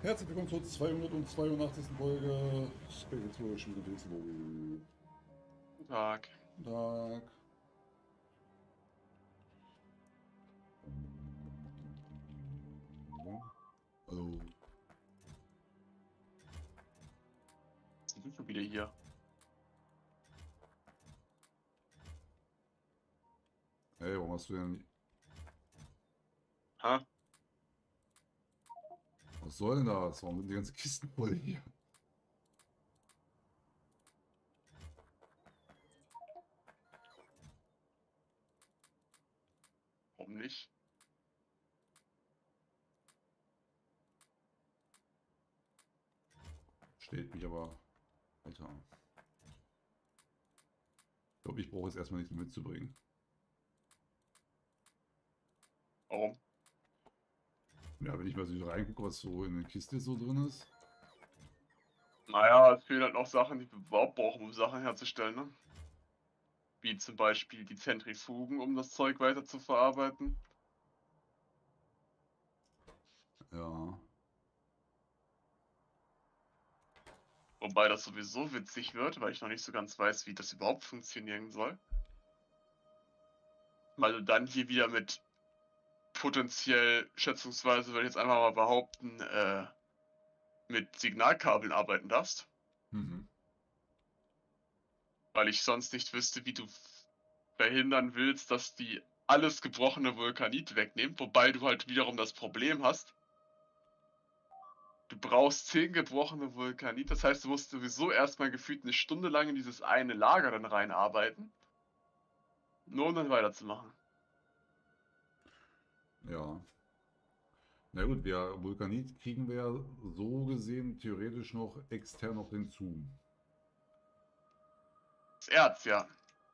Herzlich willkommen zur 282. Folge Space Exploration mit dem Pixelbowl. Guten Tag. Guten Tag. Hallo. Sind wir schon wieder hier? Hey, warum hast du denn... Ha? Was soll denn das? Warum sind die ganzen Kisten voll hier? Warum nicht? Steht mich aber... Alter. Ich glaube, ich brauche jetzt erstmal nichts mitzubringen. Warum? Ja, wenn ich mal so reingucke, was so in der Kiste so drin ist. Naja, es fehlen halt noch Sachen, die wir überhaupt brauchen, um Sachen herzustellen, ne? Wie zum Beispiel die Zentrifugen, um das Zeug weiter zu verarbeiten. Ja. Wobei das sowieso witzig wird, weil ich noch nicht so ganz weiß, wie das überhaupt funktionieren soll. Weil du dann hier wieder mit potenziell, schätzungsweise, würde ich jetzt einfach mal behaupten, mit Signalkabeln arbeiten darfst. Mhm. Weil ich sonst nicht wüsste, wie du verhindern willst, dass die alles gebrochene Vulkanit wegnehmen, wobei du halt wiederum das Problem hast, du brauchst 10 gebrochene Vulkanit, das heißt, du musst sowieso erstmal gefühlt eine Stunde lang in dieses eine Lager dann reinarbeiten, nur um dann weiterzumachen. Ja. Na gut, Vulkanit kriegen wir ja so gesehen theoretisch noch extern noch hinzu. Das Erz, ja.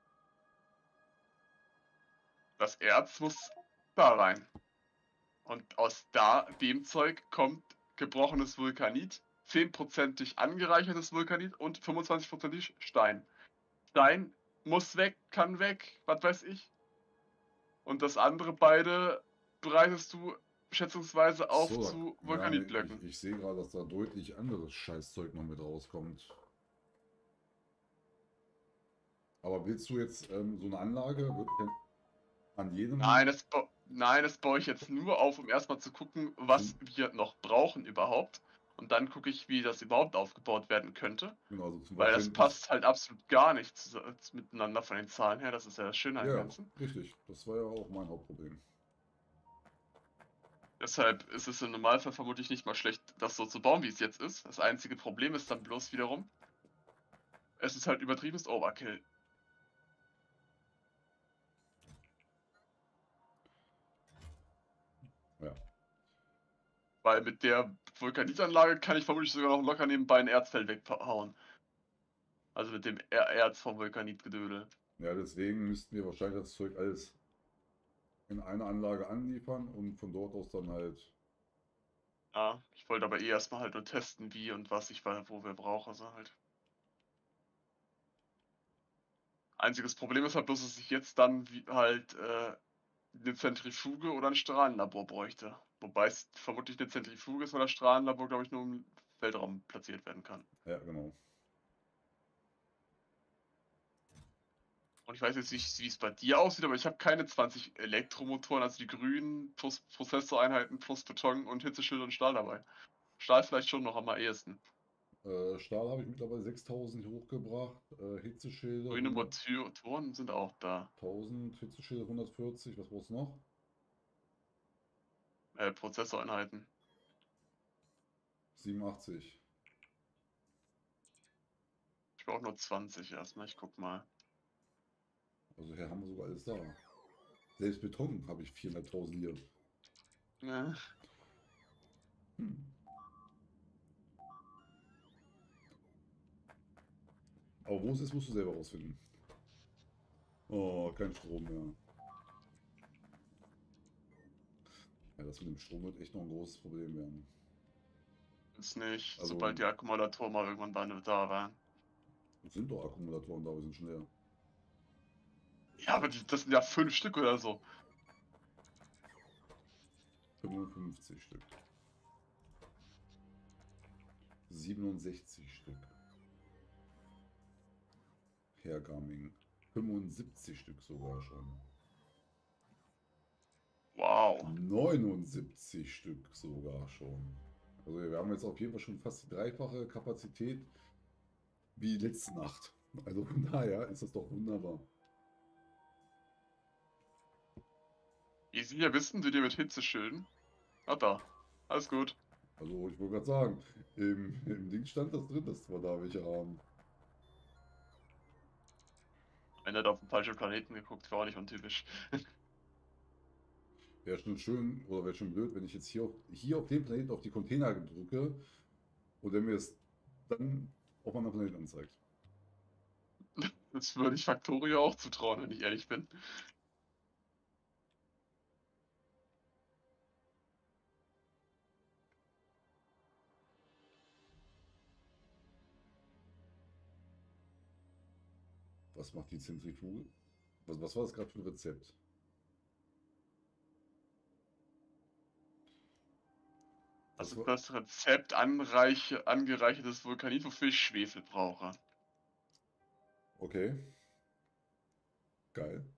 Das Erz muss da rein. Und aus dem Zeug kommt gebrochenes Vulkanit, 10%ig angereichertes Vulkanit und 25%ig Stein. Stein muss weg, kann weg, was weiß ich. Und das andere beide bereitest du schätzungsweise auf So, zu ja, ich, Vulkanitblöcken. ich sehe gerade, dass da deutlich anderes Scheißzeug noch mit rauskommt. Aber willst du jetzt so eine Anlage wirklich an jedem Nein, das baue ich jetzt nur auf, um erstmal zu gucken, was zum, wir noch brauchen überhaupt. Und dann gucke ich, wie das überhaupt aufgebaut werden könnte. genau, also zum Weil das Verständnis? passt halt absolut gar nicht miteinander von den Zahlen her. Das ist ja das Schöne an dem Ja, Ganzen. richtig. Das war ja auch mein Hauptproblem. Deshalb ist es im Normalfall vermutlich nicht mal schlecht, das so zu bauen, wie es jetzt ist. Das einzige Problem ist dann bloß wiederum, es ist halt übertriebenes Overkill. Ja, Weil mit der Vulkanitanlage kann ich vermutlich sogar noch locker nebenbei ein Erzfeld weghauen. Also mit dem Erz vom Vulkanitgedödel. ja, deswegen müssten wir wahrscheinlich das Zeug alles in eine Anlage anliefern und von dort aus dann halt. Ja, ich wollte aber eh erstmal halt nur testen, wie und was ich wo wir brauchen. Also halt. Einziges Problem ist halt bloß, dass ich jetzt dann halt eine Zentrifuge oder ein Strahlenlabor bräuchte. Wobei es vermutlich eine Zentrifuge ist, weil das Strahlenlabor, glaube ich, nur im Weltraum platziert werden kann. Ja, genau. Und ich weiß jetzt nicht, wie es bei dir aussieht, aber ich habe keine 20 Elektromotoren, also die grünen plus Prozessoreinheiten plus Beton und Hitzeschild und Stahl dabei. Stahl vielleicht schon noch am ehesten. Stahl habe ich mittlerweile 6000 hochgebracht, Hitzeschilde Grüne 100.000, Motoren sind auch da. Hitzeschilde 140, was brauchst du noch? Prozessoreinheiten. 87. Ich brauche nur 20 erstmal, ich guck mal. Also hier haben wir sogar alles da. Selbst Beton habe ich 400.000 hier. Ja. Hm. Aber wo es ist, musst du selber rausfinden. Oh, kein Strom mehr. Ja, das mit dem Strom wird echt noch ein großes Problem werden. Ist nicht, Also, sobald die Akkumulatoren mal irgendwann da waren. es sind doch Akkumulatoren da, wir sind schon leer. Ja, aber das sind ja 5 Stück oder so. 55 Stück. 67 Stück. Hergaming. 75 Stück sogar schon. Wow. 79 Stück sogar schon. Also wir haben jetzt auf jeden Fall schon fast die dreifache Kapazität wie letzte Nacht. Also von daher ist das doch wunderbar. Wie Sie ja wissen, tut ihr mit Hitzeschilden. Ah, da. Alles gut. Also ich wollte gerade sagen, im Ding stand das drin, dass wir da welche haben. Einer hat auf den falschen Planeten geguckt, war auch nicht untypisch. Wäre schon schön, oder wäre schon blöd, wenn ich jetzt hier auf dem Planeten auf die Container drücke und er mir es dann auf einem anderen Planeten anzeigt. Das würde ich Factorio auch zutrauen, wenn ich ehrlich bin. Was macht die Zentrifuge? Was war das gerade für ein Rezept? Das Das ist war, das Rezept angereichertes Vulkanit, wofür ich Schwefel brauche. okay, geil.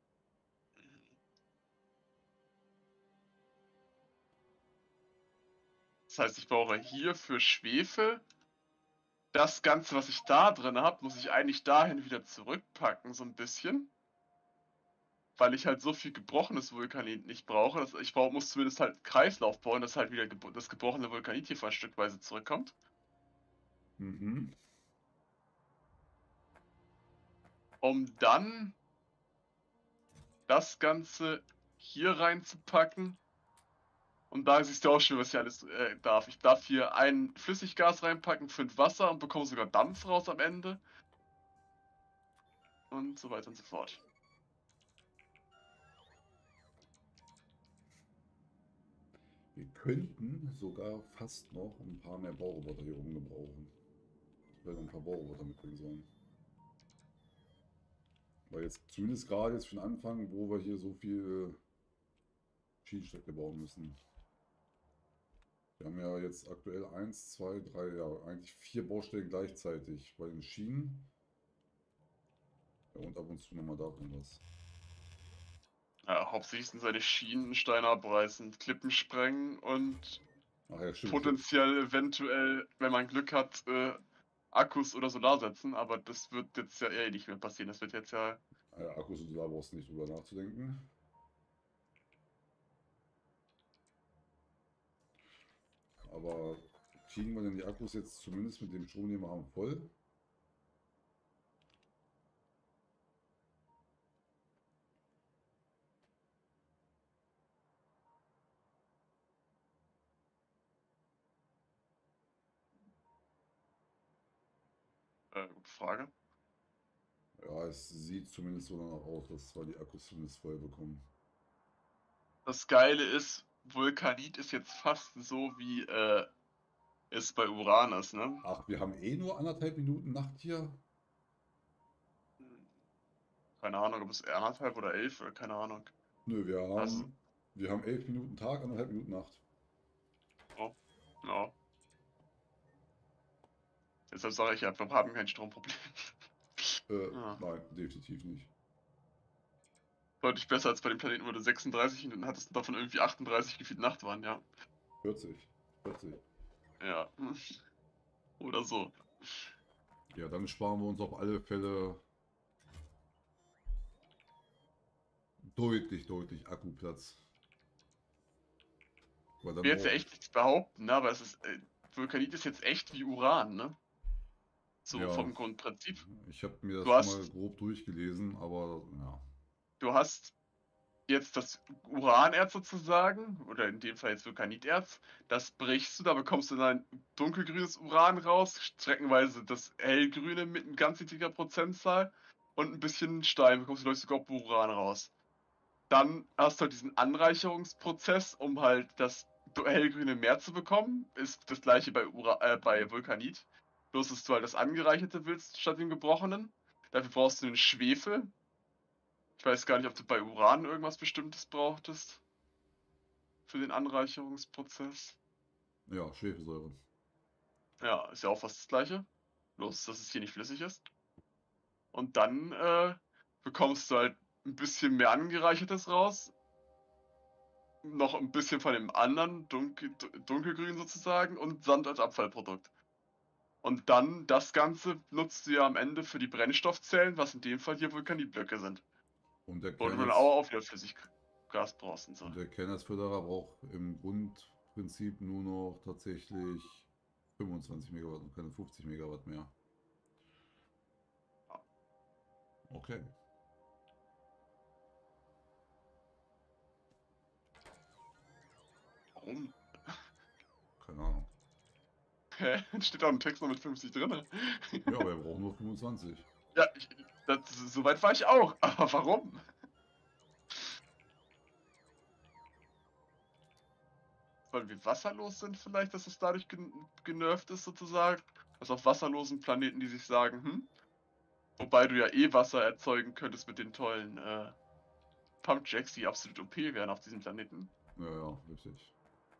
Das heißt, ich brauche hier für Schwefel. Das Ganze, was ich da drin habe, muss ich eigentlich dahin wieder zurückpacken, so ein bisschen. Weil ich halt so viel gebrochenes Vulkanit nicht brauche. Muss zumindest halt einen Kreislauf bauen, dass halt wieder das gebrochene Vulkanit hier stückweise zurückkommt. Mhm. Um dann das Ganze hier reinzupacken. Und da siehst du auch schon, was ich alles darf. Ich darf hier ein Flüssiggas reinpacken, 5 Wasser und bekomme sogar Dampf raus am Ende. Und so weiter und so fort. Wir könnten sogar fast noch ein paar mehr Bauroboter hier oben gebrauchen. Ich werde ein paar Bauroboter mitbringen sollen. Weil jetzt, zumindest gerade jetzt für den Anfang, wo wir hier so viel Schienenstrecke bauen müssen. Wir haben ja jetzt aktuell 1, 2, 3, ja, eigentlich 4 Baustellen gleichzeitig bei den Schienen. Ja, und ab und zu nochmal davon was. Ja, hauptsächlich sind seine Schienen, Steine abreißen, Klippen sprengen und Ach ja, stimmt. potenziell eventuell, wenn man Glück hat, Akkus oder Solar setzen, aber das wird jetzt ja eh nicht mehr passieren. Das wird jetzt ja. Akkus und Solar brauchst du nicht drüber nachzudenken. Aber kriegen wir denn die Akkus jetzt zumindest mit dem Strom, den wir haben, voll? Gute Frage. Ja, es sieht zumindest so danach aus, dass wir die Akkus zumindest voll bekommen. Das Geile ist, Vulkanit ist jetzt fast so wie es bei Uran ist, ne? Ach, wir haben eh nur 1,5 Minuten Nacht hier. Keine Ahnung, ob es 1,5 oder 11 oder keine Ahnung. Nö, Also, wir haben 11 Minuten Tag, 1,5 Minuten Nacht. oh, ja. Deshalb sage ich ja, wir haben kein Stromproblem. Ja. Nein, definitiv nicht. Deutlich besser als bei dem Planeten, wo du 36 Minuten hattest und davon irgendwie 38 gefühlt Nacht waren, ja. 40. 40. Ja. Oder so. Ja, dann sparen wir uns auf alle Fälle deutlich Akkuplatz. Weil Ich dann will jetzt ja braucht, echt nichts behaupten, ne? Aber es ist. Vulkanit ist jetzt echt wie Uran, ne? So ja, vom Grundprinzip. ich habe mir das Du schon mal hast. grob durchgelesen, aber ja. Du hast jetzt das Uranerz sozusagen, oder in dem Fall jetzt Vulkaniterz, das brichst du, da bekommst du dann dunkelgrünes Uran raus, streckenweise das hellgrüne mit einer ganz niedriger Prozentzahl und ein bisschen Stein bekommst du, glaube ich, sogar Uran raus. Dann hast du halt diesen Anreicherungsprozess, um halt das hellgrüne mehr zu bekommen. Ist das gleiche bei Vulkanit. Bloß, dass du halt das Angereicherte willst statt dem Gebrochenen. Dafür brauchst du den Schwefel. Ich weiß gar nicht, ob du bei Uran irgendwas Bestimmtes brauchtest für den Anreicherungsprozess. Ja, Schwefelsäure. Ja, ist ja auch fast das Gleiche. Bloß, dass es hier nicht flüssig ist. Und dann bekommst du halt ein bisschen mehr Angereichertes raus. Noch ein bisschen von dem anderen, dunkelgrün sozusagen, und Sand als Abfallprodukt. Und dann das Ganze nutzt du ja am Ende für die Brennstoffzellen, was in dem Fall hier Vulkanitblöcke sind. Und der Wo du Kern dann jetzt, auch wieder Flüssiggas brauchst und so. und der Kernnetzförderer braucht im Grundprinzip nur noch tatsächlich 25 Megawatt und keine 50 Megawatt mehr. Okay. Warum? Keine Ahnung. Hä? Steht da im Text noch mit 50 drin? Ja, aber er braucht nur 25. Ja, soweit war ich auch. Aber warum? Weil wir wasserlos sind vielleicht, dass es dadurch genervt ist sozusagen. Also auf wasserlosen Planeten, die sich sagen, wobei du ja eh Wasser erzeugen könntest mit den tollen Pumpjacks, die absolut OP wären auf diesem Planeten. Ja, ja, richtig.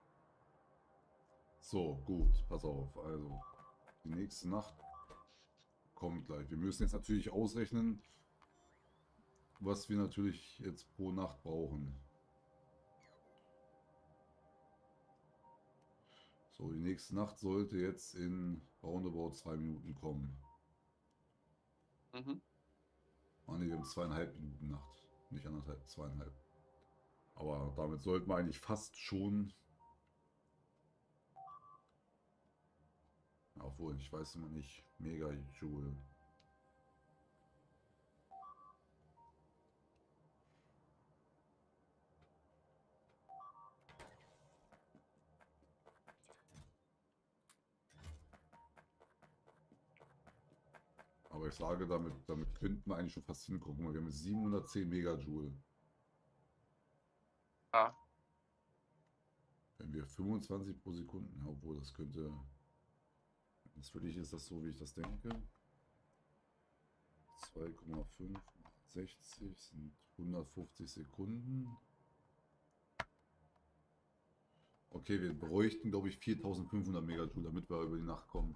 So, gut, pass auf. Also, die nächste Nacht kommt gleich. Wir müssen jetzt natürlich ausrechnen, was wir natürlich jetzt pro Nacht brauchen. So, die nächste Nacht sollte jetzt in roundabout 2 Minuten kommen. Mhm. Ah, ne, wir haben 2,5 Minuten Nacht. Nicht 1,5, 2,5. Aber damit sollten wir eigentlich fast schon. Obwohl, ich weiß immer nicht. Megajoule. Aber ich sage, damit könnten wir eigentlich schon fast hingucken, weil wir haben jetzt 710 Megajoule. Ah, Wenn wir 25 pro Sekunde, ja, obwohl das könnte. Natürlich ist das so, wie ich das denke. 2,5, 60 sind 150 Sekunden. Okay, wir bräuchten, glaube ich, 4500 Megajoule, damit wir über die Nacht kommen.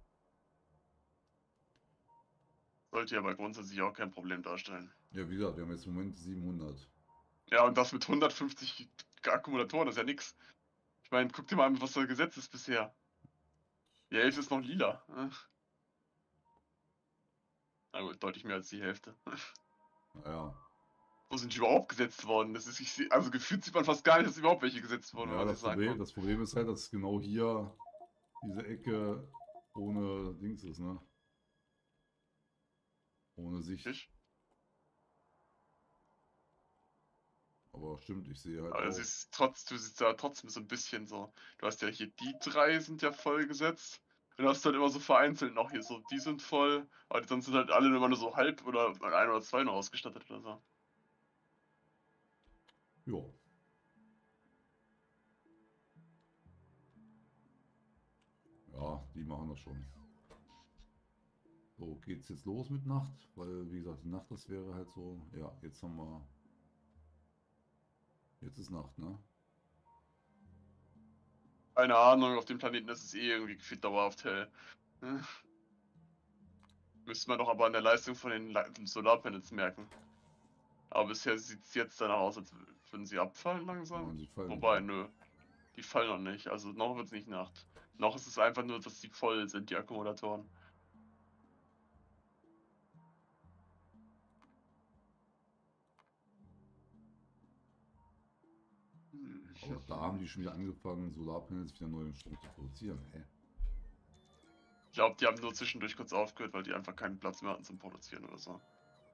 sollte ja aber grundsätzlich auch kein Problem darstellen. Ja, wie gesagt, wir haben jetzt im Moment 700. Ja, und das mit 150 Akkumulatoren ist ja nix. Ich meine, guck dir mal an, was da gesetzt ist bisher. Die Hälfte ist noch lila. Na gut, deutlich mehr als die Hälfte. Naja. Wo sind die überhaupt gesetzt worden? Also gefühlt sieht man fast gar nicht, dass überhaupt welche gesetzt wurden, wenn Ja, man sich das anguckt. Das Problem ist halt, dass genau hier diese Ecke ohne Dings ist, ne? Ohne Sicht. Richtig? Aber stimmt, ich sehe halt Aber auch. du siehst da trotzdem so ein bisschen so. Du hast ja hier die drei sind ja voll gesetzt. Und du hast halt immer so vereinzelt noch hier so, die sind voll, aber die sonst sind halt alle immer nur so halb oder ein oder zwei nur ausgestattet oder so. Jo. Ja, die machen das schon. So, geht's jetzt los mit Nacht? Weil, wie gesagt, die Nacht, das wäre halt so. Ja, jetzt haben wir. Jetzt ist Nacht, ne? Keine Ahnung, auf dem Planeten ist es eh irgendwie gefühlt dauerhaft hell. Müsste man doch aber an der Leistung von den Solarpanels merken. Aber bisher sieht es jetzt danach aus, als würden sie abfallen langsam. Nein, sie fallen nicht Wobei, ab. nö, die fallen noch nicht. Also noch wird es nicht Nacht. Noch ist es einfach nur, dass die voll sind, die Akkumulatoren. Aber da haben die schon wieder angefangen, Solarpanels wieder neuen Strom zu produzieren. Hä? Ich glaube, die haben nur zwischendurch kurz aufgehört, weil die einfach keinen Platz mehr hatten zum Produzieren oder so.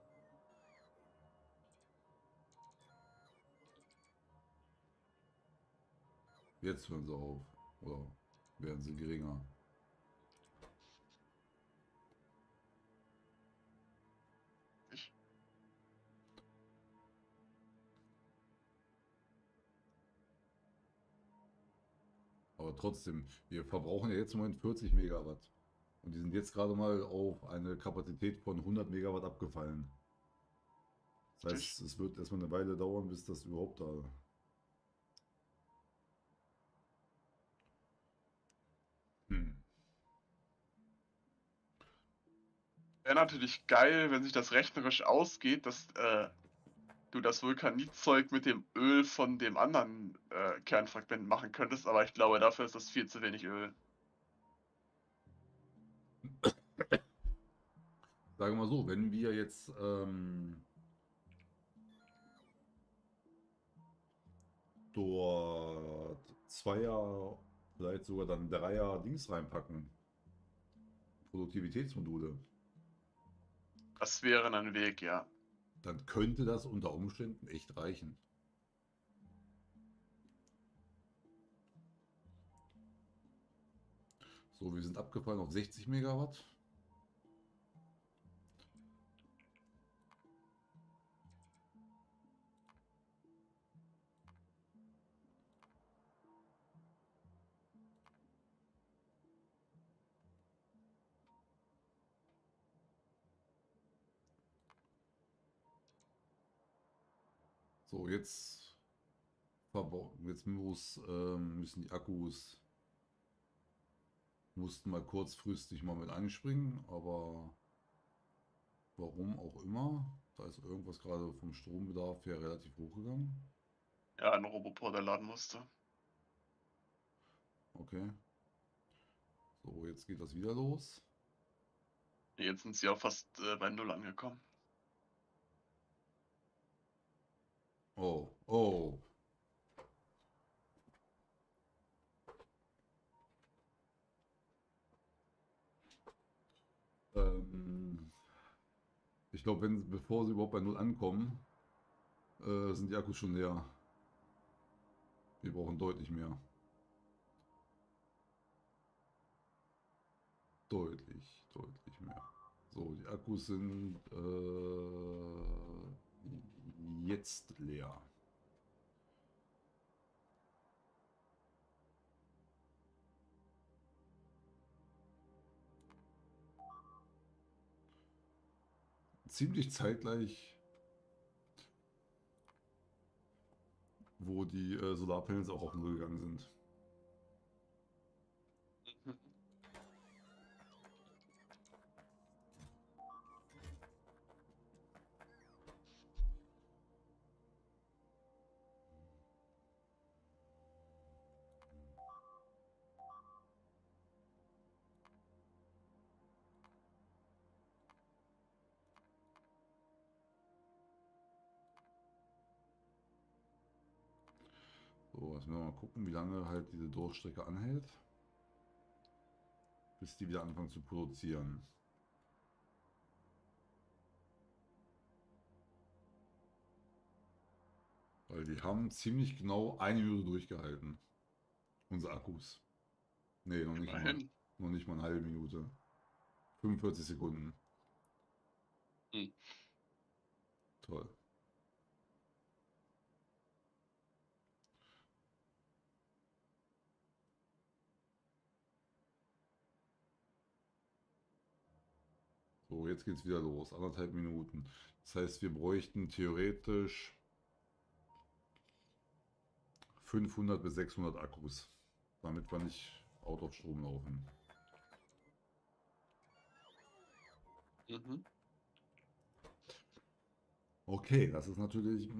Jetzt hören sie auf. Oder werden sie geringer. Ich, Aber trotzdem, wir verbrauchen ja jetzt im Moment 40 Megawatt. Und die sind jetzt gerade mal auf eine Kapazität von 100 Megawatt abgefallen. Das ich, heißt, es wird erstmal eine Weile dauern, bis das überhaupt da. Hm. Wäre natürlich geil, wenn sich das rechnerisch ausgeht, dass du das Vulkanitzeug mit dem Öl von dem anderen Kernfragment machen könntest, aber ich glaube, dafür ist das viel zu wenig Öl. Sagen wir mal so, wenn wir jetzt dort Zweier, vielleicht sogar dann Dreier Dings reinpacken, Produktivitätsmodule, Das wäre ein Weg, ja. dann könnte das unter Umständen echt reichen. So, wir sind abgefallen auf 60 Megawatt. So, jetzt müssen die Akkus mussten mal kurzfristig mal mit einspringen, aber warum auch immer, da ist irgendwas gerade vom Strombedarf her relativ hochgegangen. Ja, ein Roboport, der laden musste. Okay. So, jetzt geht das wieder los. Jetzt sind sie auch fast bei Null angekommen. Oh, oh. Ich glaube, bevor sie überhaupt bei Null ankommen, sind die Akkus schon leer. Wir brauchen deutlich mehr. Deutlich mehr. So, die Akkus sind jetzt leer. Ziemlich zeitgleich, wo die Solarpanels auch auf Null gegangen sind. So, jetzt müssen wir mal gucken, wie lange halt diese Durchstrecke anhält, bis die wieder anfangen zu produzieren. Weil die haben ziemlich genau 1 Minute durchgehalten. Unsere Akkus. Nee, Immerhin. noch nicht mal eine halbe Minute. 45 Sekunden. Hm. Toll. So, jetzt geht's wieder los. 1,5 Minuten. Das heißt, wir bräuchten theoretisch 500 bis 600 Akkus, damit wir nicht out of Strom laufen. Mhm. Okay, das ist natürlich...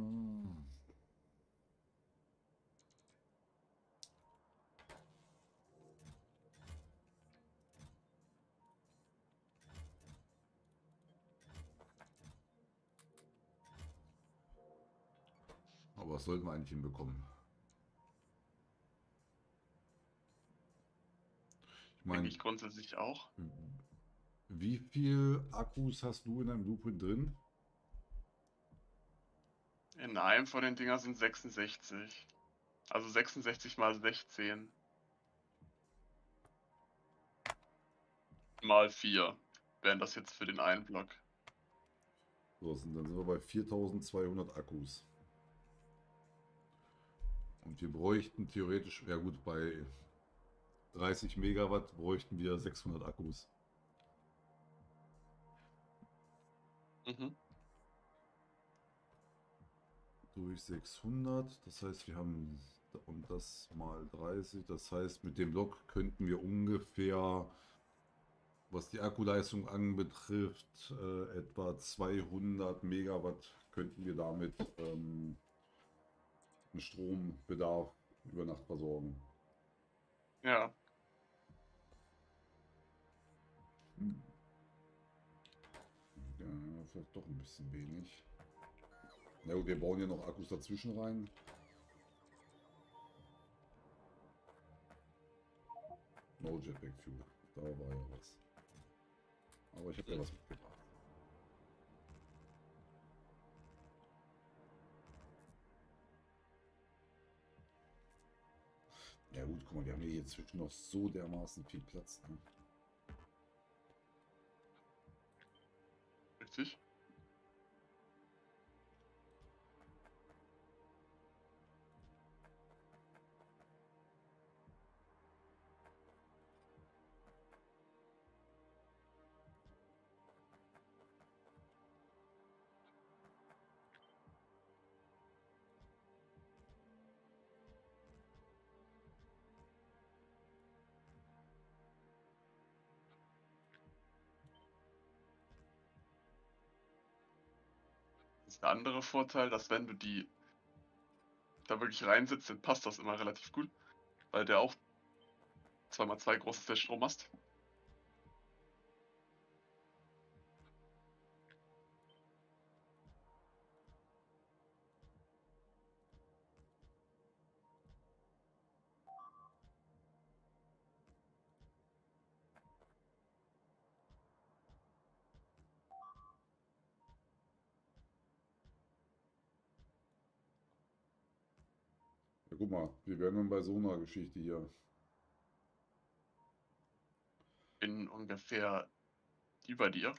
Aber das sollten wir eigentlich hinbekommen. Ich Denke meine, ich grundsätzlich auch. wie viel Akkus hast du in deinem Blueprint drin? In einem von den Dinger sind 66. Also 66 mal 16 mal 4 wären das jetzt für den einen Block. So, dann sind wir bei 4200 Akkus. Und wir bräuchten theoretisch, ja gut, bei 30 Megawatt bräuchten wir 600 Akkus. Mhm. Durch 600, das heißt, wir haben und das mal 30, das heißt, mit dem Block könnten wir ungefähr Was die Akkuleistung anbetrifft, etwa 200 Megawatt könnten wir damit einen Strombedarf über Nacht versorgen. Ja. Hm. Ja, vielleicht doch ein bisschen wenig. Na gut, wir bauen ja noch Akkus dazwischen rein. No Jetpack Fuel. Da war ja was. Aber ich habe ja was mitgebracht. Ja gut, guck mal, wir haben hier zwischen noch so dermaßen viel Platz. Ne? Richtig. Das ist der andere Vorteil, dass wenn du die da wirklich reinsetzt, dann passt das immer relativ gut, weil der auch 2x2 groß ist, der Strommast. Ja, guck mal, wir wären dann bei so einer Geschichte hier. Bin ungefähr über dir.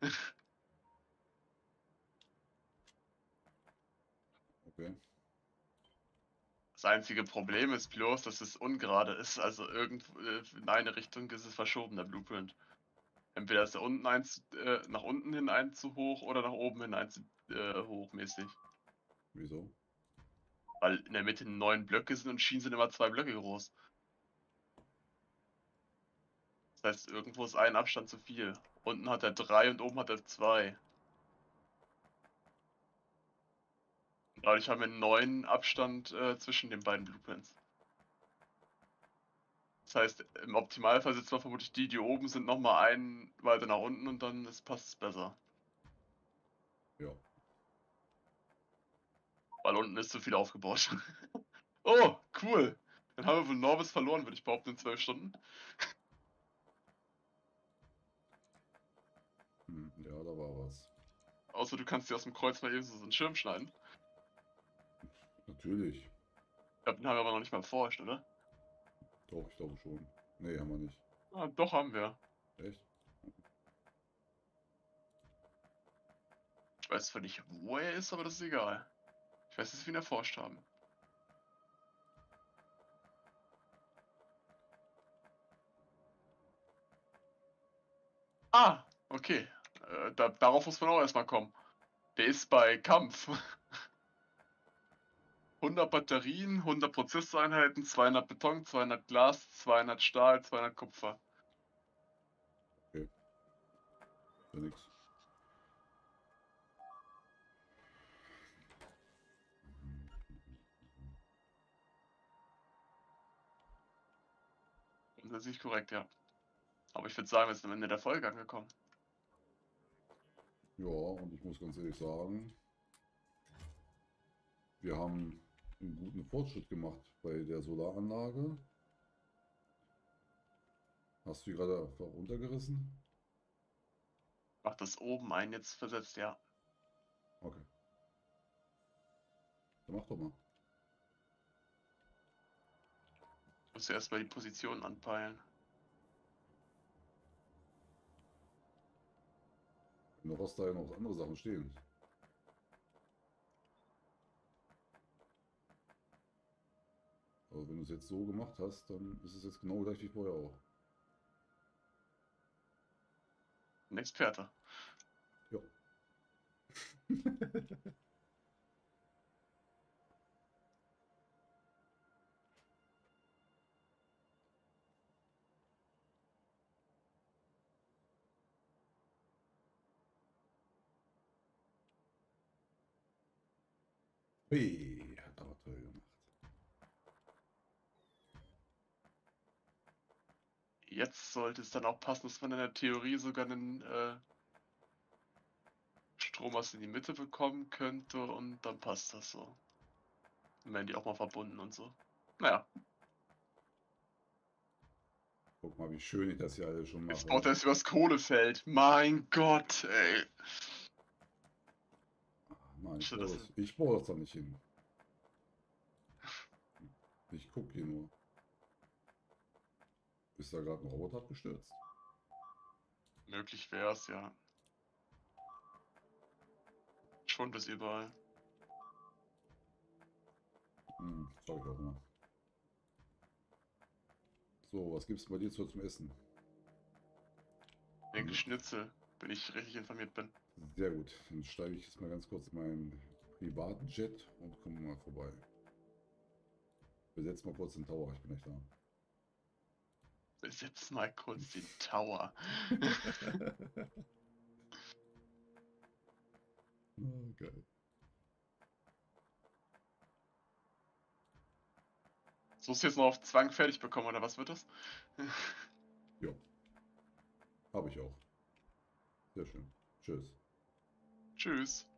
Okay. Das einzige Problem ist bloß, dass es ungerade ist. Also irgendwo in eine Richtung ist es verschoben, der Blueprint. Entweder ist da unten eins nach unten hin eins zu hoch oder nach oben hin eins hochmäßig. Wieso? Weil in der Mitte 9 Blöcke sind und Schienen sind immer 2 Blöcke groß. Das heißt, irgendwo ist ein Abstand zu viel. Unten hat er 3 und oben hat er 2. Dadurch haben wir einen 9 Abstand zwischen den beiden Blueprints. Das heißt, im Optimalfall sitzen wir vermutlich die oben sind, nochmal einen weiter nach unten und dann passt es besser. Ja. Weil unten ist zu viel aufgebaut. Oh, cool. Dann haben wir wohl Norbis verloren, würde ich behaupten, in 12 Stunden. Ja, da war was. Außer du kannst dir aus dem Kreuz mal eben so einen Schirm schneiden. Natürlich. Ich glaube, den haben wir aber noch nicht mal erforscht, oder? Doch, ich glaube schon. Nee, haben wir nicht. Ah, doch, haben wir. Echt? Ich weiß zwar nicht, wo er ist, aber das ist egal. Ich weiß, dass wir ihn erforscht haben. Ah, okay. Darauf muss man auch erstmal kommen. Der ist bei Kampf. 100 Batterien, 100 Prozesseinheiten, 200 Beton, 200 Glas, 200 Stahl, 200 Kupfer. Okay. Ja, nix. Grundsätzlich korrekt, ja. Aber ich würde sagen, wir sind am Ende der Folge angekommen. Ja, und ich muss ganz ehrlich sagen, wir haben einen guten Fortschritt gemacht bei der Solaranlage. Hast du die gerade einfach runtergerissen? Macht das oben ein, jetzt versetzt, ja. Okay. Dann mach doch mal. Muss ja erstmal die Position anpeilen. Du hast da ja noch andere Sachen stehen. Also wenn du es jetzt so gemacht hast, dann ist es jetzt genau gleich wie vorher auch. Ein Experte. Ja. Hey, hat aber toll gemacht. Jetzt sollte es dann auch passen, dass man in der Theorie sogar einen Stromast in die Mitte bekommen könnte und dann passt das so. Dann werden die auch mal verbunden und so. Naja, Guck mal, wie schön ich das hier alles schon jetzt mache. baut er es übers Kohlefeld. Mein Gott, ey. Nein, So, das ist, ich baue das doch nicht hin. Ich gucke hier nur. Ist da gerade ein Roboter abgestürzt? möglich wäre es, ja. Schon bis überall. Sag ich auch mal. So, was gibt's bei dir zum Essen? Den Schnitzel, wenn ich richtig informiert bin. Sehr gut. Dann steige ich jetzt mal ganz kurz in meinen privaten Jet und komme mal vorbei. Besetz mal kurz den Tower, ich bin nicht da. Besetz mal kurz den Tower. Oh, geil. So ist jetzt noch auf Zwang fertig bekommen, oder was wird das? Ja, habe ich auch. Sehr schön. Tschüss. Tschüss.